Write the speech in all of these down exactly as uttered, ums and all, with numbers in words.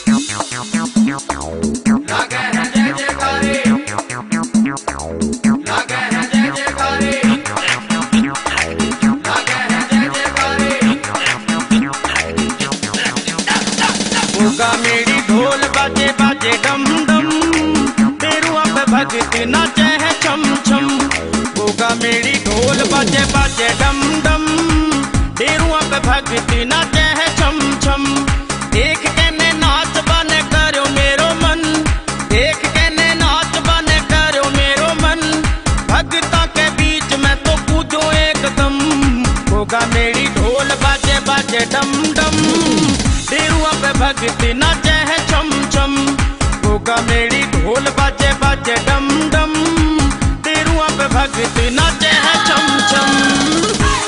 मेरी ढोल बाजे बाजे डम डम, तेरुआ पे भगत नाचे है छम छम। होगा मेरी ढोल बाजे बाजे डम डम, तेरुआ पे भगत नाचे है छम छम। देख के ने नाच बने करो मेरो मन, देख के ने नाच बने करो मेरो मन। भगता के बीच में तो कूदो एकदम। होगा मेरी ढोल बाजे बाजे डम डम, तेरुआ पे भगत नाचे है छम छम। होगा मेरी ढोल बाजे बाजे डम डम, तेरुआ पे भगत नाचे है छम छम।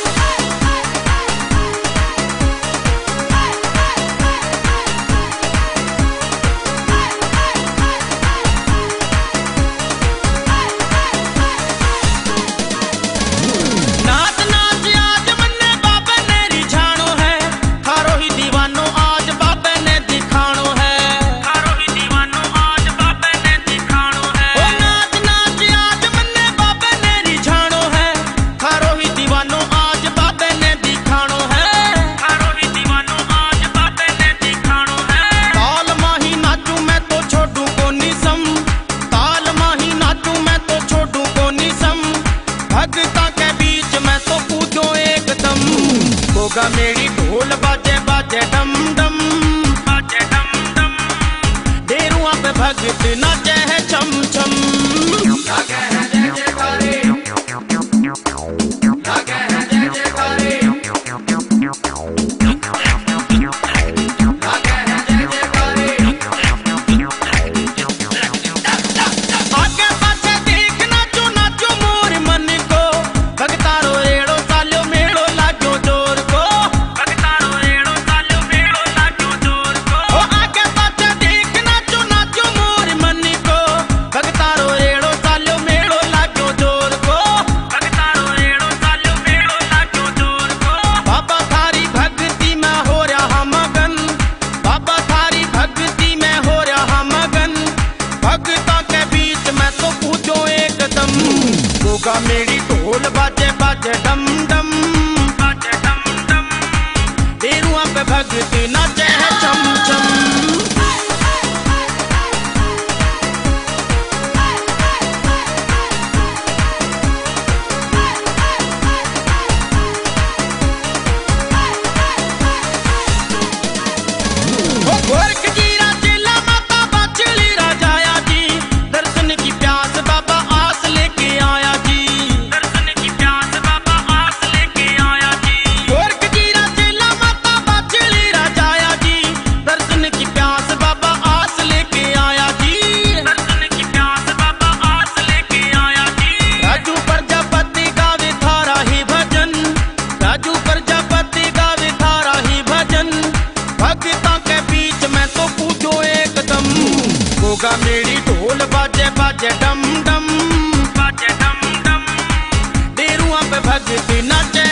होगा मेरी ढोल बाजे बाजे डम डम, बाजे डम डम, तेरुआ पे भगत नाचे है छम छम। लागे है जय जयकारे, लागे है जय जयकारे, लागे है जय जयकारे। आगे पाछे देख नाचो नाचो मोर मन को, भगतारो रेड़ो सालो मेड़ो लागो जोर। होगा मेरी ढोल बाजे बाजे डम डम, बाजे डम डम, तेरुआ पे भगत नाचे है छम छम। गोरख जीरा चेला माता बाचली राजाया जी, दर्शन की प्यास बाबा आस लेके आया जी। दर्शन की प्यास बाबा आस लेके आया जी। गोरख जीरा चेला माता बाचली राजाया जी, दर्शन की प्यास बाबा आस लेके आया जी। दर्शन की प्यास बाबा आस लेके आया जी। राजू प्रजापति गावे थारा ही भजन, राजू प्रजापति गावे थारा ही भजन। भगता के बीच में तो कूदो एकदम। होगा मेरी ढोल बाजे बाजे डम डम, बाजे डम डम, तेरुआ पे भगत नाचे